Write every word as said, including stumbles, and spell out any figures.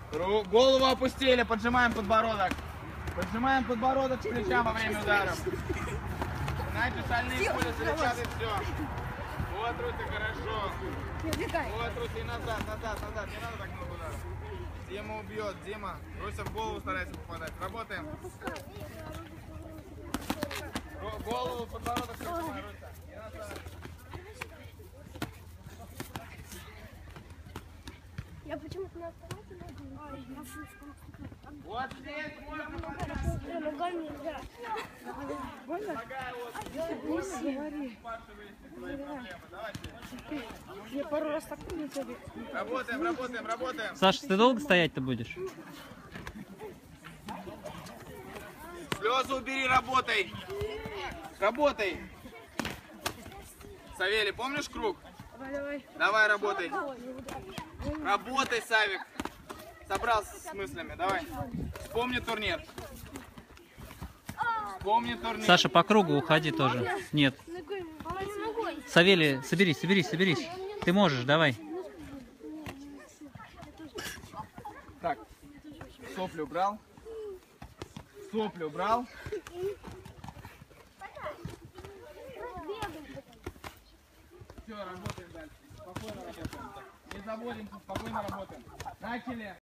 Голову опустили, поджимаем подбородок. Поджимаем подбородок к плечам во время ударов. Знаете, шальные пули залетят и все. Вот, Руся, хорошо. Вот, Руся, и назад, назад, назад. Не надо так много ударов. Дима убьет, Дима. Руся в голову старается попадать. Работаем. Голову, подбородок, поджимай, Руся. И назад. Я почему-то на автомате могу. Вот здесь можно подать. Ногами нельзя. Больно? Говори. Я пару раз так не забил. Работаем, работаем, работаем. Саша, ты долго стоять-то будешь? Слезы убери, работай. Работай. Савелий, помнишь круг? Давай, давай. Давай, работай. Работай, Савик. Собрался с мыслями, давай. Вспомни турнир. Вспомни турнир. Саша, по кругу уходи тоже. Нет. Савелий, соберись, соберись, соберись. Ты можешь, давай. Так, сопли убрал. Сопли убрал. Все, работаем дальше. Спокойно работаем. Не заводимся, спокойно работаем. Начали.